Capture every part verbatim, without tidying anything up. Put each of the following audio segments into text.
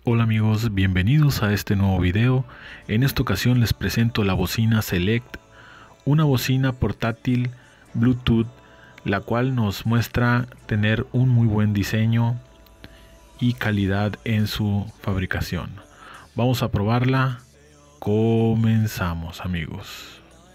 Hola amigos, bienvenidos a este nuevo video. En esta ocasión les presento la bocina Select, una bocina portátil Bluetooth, la cual nos muestra tener un muy buen diseño y calidad en su fabricación. Vamos a probarla. Comenzamos, amigos.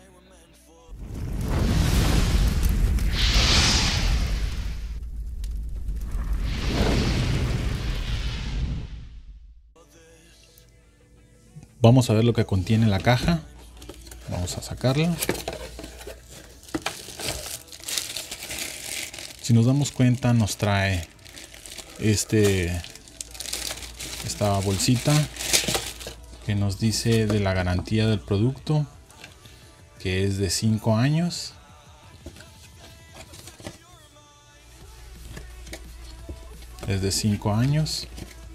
Vamos a ver lo que contiene la caja. Vamos a sacarla. Si nos damos cuenta, nos trae este esta bolsita que nos dice de la garantía del producto, que es de cinco años. Es de cinco años.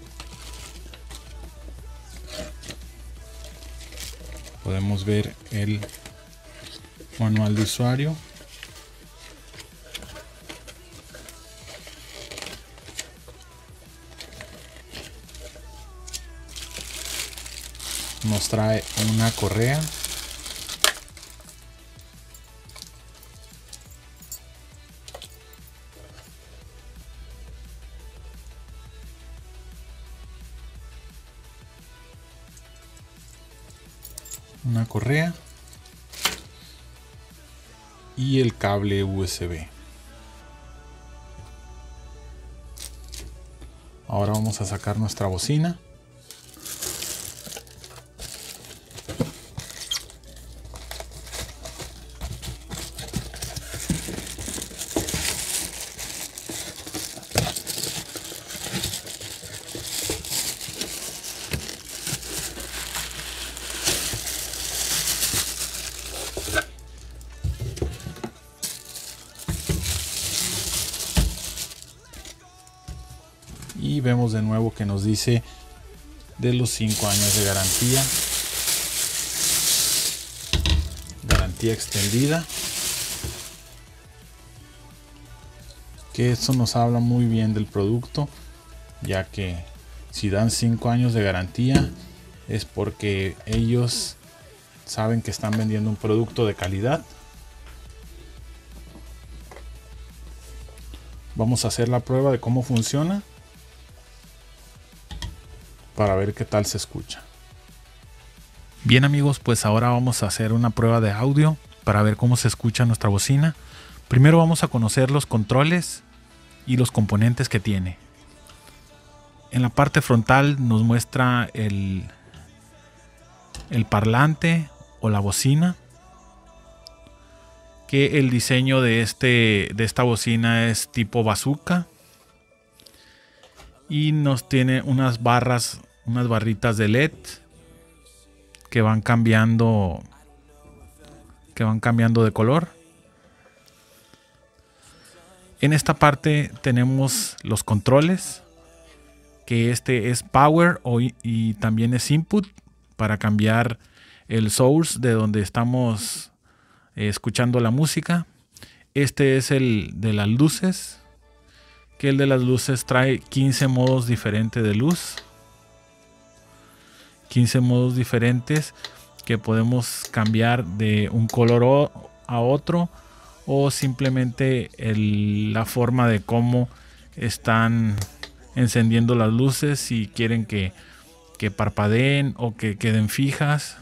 Podemos ver el manual de usuario. Nos trae una correa. Una correa y el cable U S B. Ahora vamos a sacar nuestra bocina. Y vemos de nuevo que nos dice de los cinco años de garantía. Garantía extendida. Que eso nos habla muy bien del producto, ya que si dan cinco años de garantía es porque ellos saben que están vendiendo un producto de calidad. Vamos a hacer la prueba de cómo funciona para ver qué tal se escucha. Bien amigos, pues ahora vamos a hacer una prueba de audio para ver cómo se escucha nuestra bocina. Primero vamos a conocer los controles y los componentes que tiene. En la parte frontal nos muestra el, el parlante o la bocina, que el diseño de, este, de esta bocina es tipo bazooka. Y nos tiene unas barras, unas barritas de L E D que van cambiando, que van cambiando de color. En esta parte tenemos los controles, que este es Power o, y también es Input para cambiar el source de donde estamos eh, escuchando la música. Este es el de las luces, que el de las luces trae quince modos diferentes de luz. quince modos diferentes que podemos cambiar de un color a otro, o simplemente el, la forma de cómo están encendiendo las luces, si quieren que, que parpadeen o que queden fijas.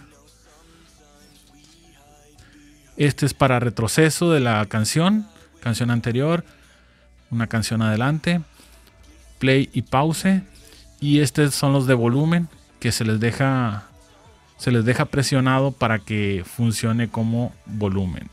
Este es para retroceso de la canción, canción anterior, una canción adelante, play y pause. Y estos son los de volumen, que se les deja se les deja presionado para que funcione como volumen.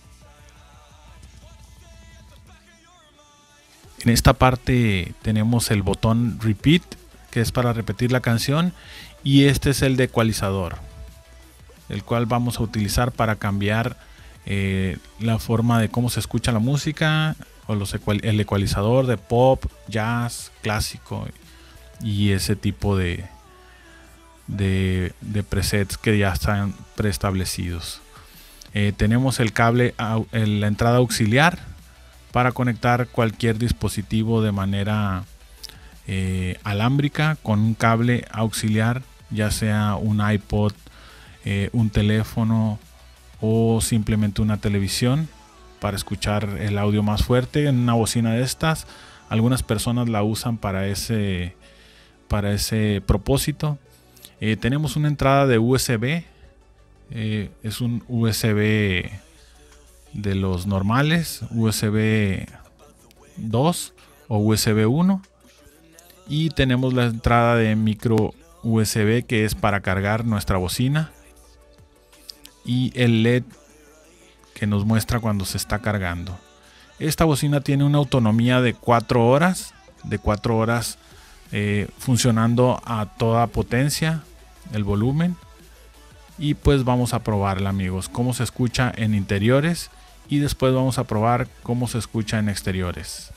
En esta parte tenemos el botón repeat, que es para repetir la canción, y este es el de ecualizador, el cual vamos a utilizar para cambiar eh, la forma de cómo se escucha la música, o los ecual, el ecualizador de pop, jazz, clásico y ese tipo de, de, de presets que ya están preestablecidos. Eh, tenemos el cable, el, la entrada auxiliar para conectar cualquier dispositivo de manera eh, alámbrica con un cable auxiliar, ya sea un iPod, eh, un teléfono o simplemente una televisión, para escuchar el audio más fuerte en una bocina de estas. Algunas personas la usan para ese, para ese propósito. Eh, tenemos una entrada de U S B, eh, es un U S B de los normales, U S B dos o U S B uno, y tenemos la entrada de micro U S B, que es para cargar nuestra bocina, y el L E D que nos muestra cuando se está cargando. Esta bocina tiene una autonomía de cuatro horas, de cuatro horas eh, funcionando a toda potencia el volumen. Y pues vamos a probarla, amigos, cómo se escucha en interiores, y después vamos a probar cómo se escucha en exteriores.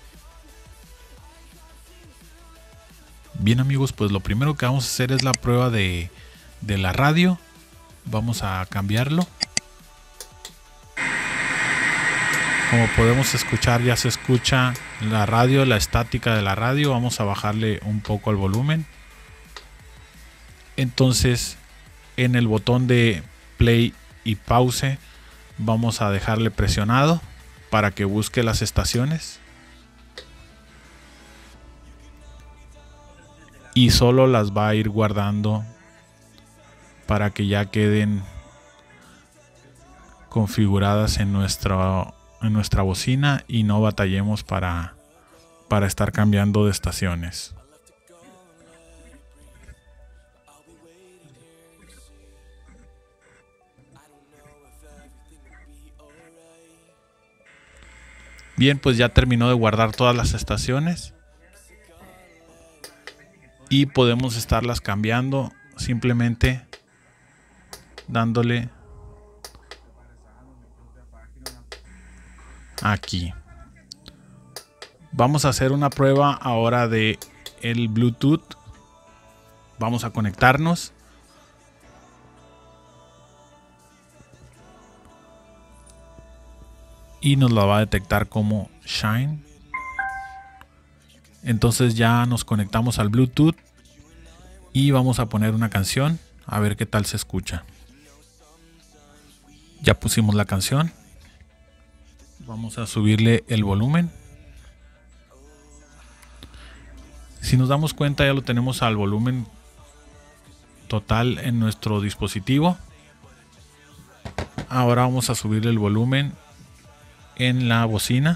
Bien, amigos, pues lo primero que vamos a hacer es la prueba de, de la radio. Vamos a cambiarlo. Como podemos escuchar, ya se escucha la radio, la estática de la radio. Vamos a bajarle un poco el volumen. Entonces, en el botón de play y pause vamos a dejarle presionado para que busque las estaciones. Y solo las va a ir guardando para que ya queden configuradas en nuestra en nuestra bocina y no batallemos para, para estar cambiando de estaciones. Bien, pues ya terminó de guardar todas las estaciones y podemos estarlas cambiando simplemente dándole aquí. Vamos a hacer una prueba ahora de el Bluetooth. Vamos a conectarnos. Y nos la va a detectar como Shine. Entonces ya nos conectamos al Bluetooth y vamos a poner una canción a ver qué tal se escucha. Ya pusimos la canción. Vamos a subirle el volumen. Si nos damos cuenta, ya lo tenemos al volumen total en nuestro dispositivo. Ahora vamos a subirle el volumen en la bocina.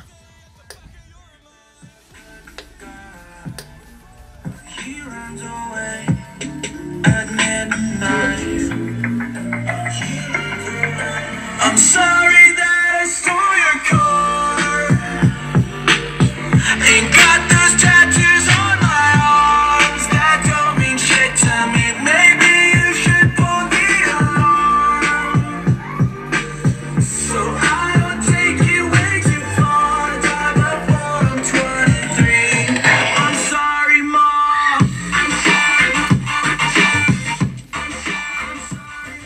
I'm sorry that I stole your car. Ain't got those tattoos on my arms that don't mean shit to me. Maybe you should pull the alarm, so I don't take you way too far. Die before I'm twenty-three. I'm sorry, Mom. I'm sorry. I'm sorry.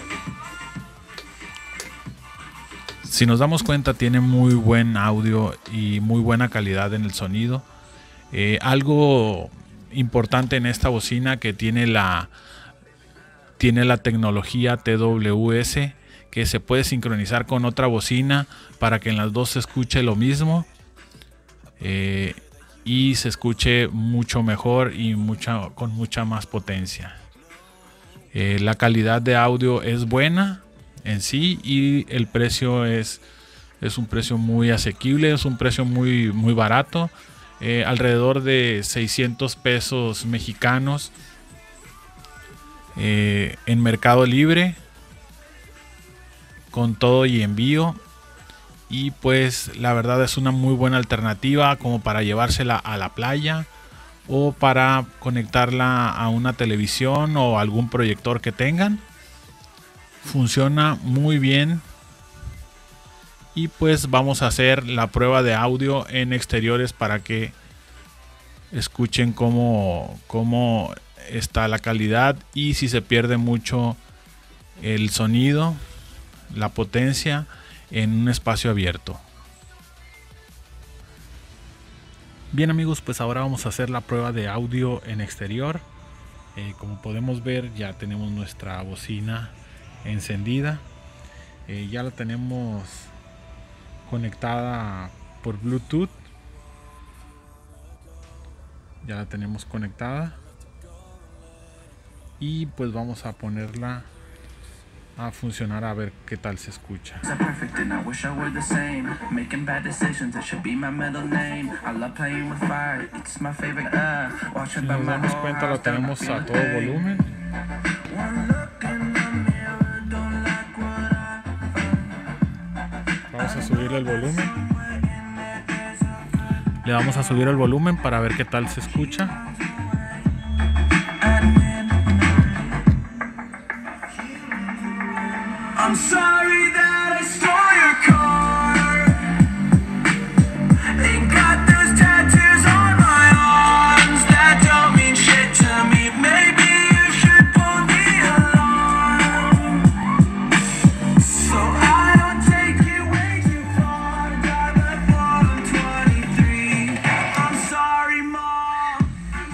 Si nos damos cuenta, tiene muy buen audio y muy buena calidad en el sonido. Eh, algo importante en esta bocina, que tiene la tiene la tecnología T W S, que se puede sincronizar con otra bocina para que en las dos se escuche lo mismo, eh, y se escuche mucho mejor y mucha, con mucha más potencia. Eh, la calidad de audio es buena en sí, y el precio es, es un precio muy asequible, es un precio muy, muy barato, eh, alrededor de seiscientos pesos mexicanos eh, en Mercado Libre, con todo y envío. Y pues la verdad es una muy buena alternativa como para llevársela a la playa o para conectarla a una televisión o algún proyector que tengan. Funciona muy bien. Y pues vamos a hacer la prueba de audio en exteriores para que escuchen cómo, cómo está la calidad y si se pierde mucho el sonido, la potencia en un espacio abierto. Bien amigos, pues ahora vamos a hacer la prueba de audio en exterior. Eh, como podemos ver, ya tenemos nuestra bocina encendida. Eh, ya la tenemos conectada por Bluetooth. Ya la tenemos conectada. Y pues vamos a ponerla a funcionar a ver qué tal se escucha. Si nos damos cuenta, lo tenemos a todo volumen. Vamos a subir el volumen. Le vamos a subir el volumen para ver qué tal se escucha. I'm sorry that I stole your car and got those tattoos on my arms that don't mean shit to me. Maybe you should pull the alarm so I don't take you way too far. Got the phone twenty-three. I'm sorry, Mom.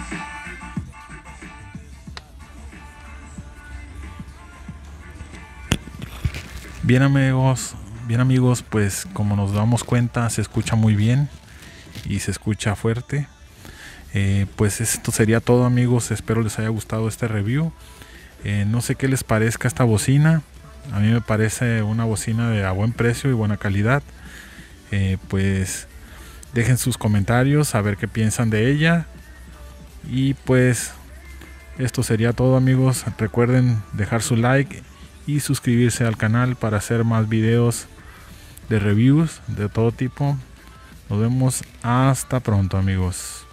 Bien amigos, bien amigos, pues como nos damos cuenta se escucha muy bien y se escucha fuerte. Eh, pues esto sería todo amigos, espero les haya gustado este review. Eh, no sé qué les parezca esta bocina, a mí me parece una bocina de a buen precio y buena calidad. Eh, pues dejen sus comentarios a ver qué piensan de ella. Y pues esto sería todo amigos, recuerden dejar su like y suscribirse al canal para hacer más videos de reviews de todo tipo. Nos vemos hasta pronto amigos.